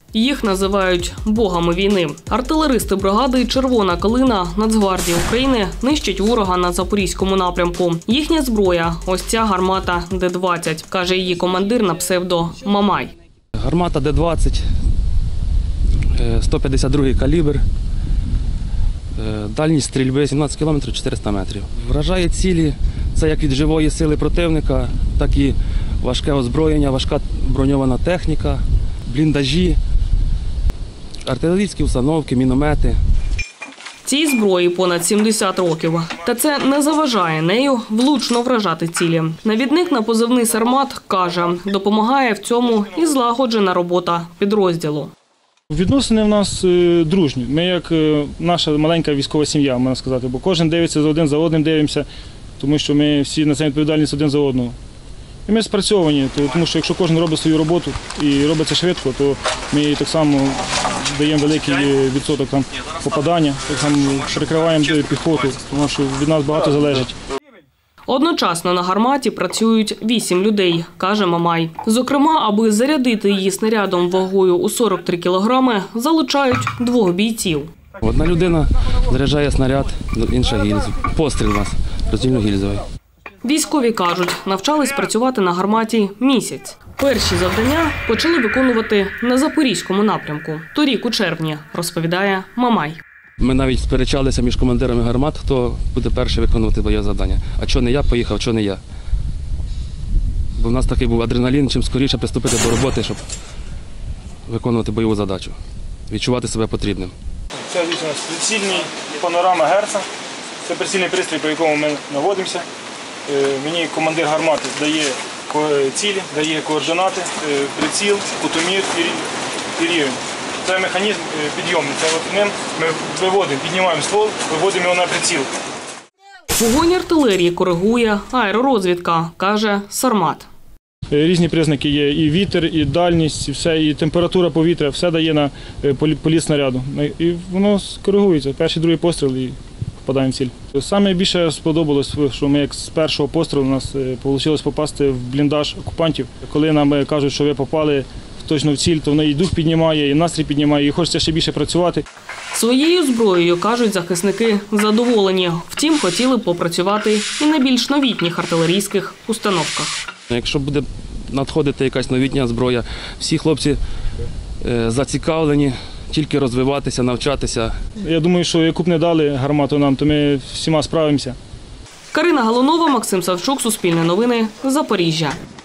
Їх називають «богами війни». Артилеристи бригади «Червона калина» Нацгвардії України нищать ворога на Запорізькому напрямку. Їхня зброя – ось ця гармата Д-20, каже її командир на псевдо Мамай. Гармата Д-20, 152 калібр, дальність стрільби 17 км 400 метрів. Вражає цілі, це як від живої сили противника, так і важке озброєння, важка броньована техніка, бліндажі, артилерійські установки, міномети. Цій зброї понад 70 років. Та це не заважає нею влучно вражати цілі. Навідник на позивний «Сармат» каже, допомагає в цьому і злагоджена робота підрозділу. Відносини в нас дружні. Ми як наша маленька військова сім'я, можна сказати, бо кожен дивиться один за одним, дивимося, тому що ми всі несемо відповідальність один за одного. І ми спрацьовані, тому що якщо кожен робить свою роботу і робить це швидко, то ми так само даємо великий відсоток попадання, так само перекриваємо піхоту, тому що від нас багато залежить. Одночасно на гарматі працюють 8 людей, каже Мамай. Зокрема, аби зарядити її снарядом вагою у 43 кілограми, залучають 2 бійців. Одна людина заряджає снаряд, інша гільзу. Постріл у нас роздільно-гільзовий. Військові кажуть, навчались працювати на гарматі місяць. Перші завдання почали виконувати на Запорізькому напрямку. Торік у червні, розповідає Мамай. Ми навіть сперечалися між командирами гармат, хто буде перший виконувати бойове завдання. А чого не я поїхав, чого не я? Бо в нас такий був адреналін, чим скоріше приступити до роботи, щоб виконувати бойову задачу, відчувати себе потрібним. Це у нас прицільний панорама Герца. Це прицільний пристрій, по якому ми наводимося. Мені командир гармати дає цілі, дає координати, приціл, кутомір і рівень. Це механізм підйомний. Це ним ми виводимо, піднімаємо ствол, виводимо його на приціл. Вогонь артилерії коригує аеророзвідка, каже Сармат. Різні признаки є, і вітер, і дальність, і все, і температура повітря, все дає на політ снаряду. І воно коригується. Перший, другий постріл і попадаємо в ціль. Саме більше сподобалось, що ми як з першого пострілу у нас вийшло попасти в бліндаж окупантів. Коли нам кажуть, що ви попали точно в ціль, то воно і дух піднімає, і настрій піднімає, і хочеться ще більше працювати. Своєю зброєю, кажуть захисники, задоволені. Втім, хотіли б попрацювати і на більш новітніх артилерійських установках. Якщо буде надходити якась новітня зброя, всі хлопці зацікавлені тільки розвиватися, навчатися. Я думаю, що яку б не дали гармату нам, то ми всіма справимося. Карина Галунова, Максим Савчук, Суспільне новини, Запоріжжя.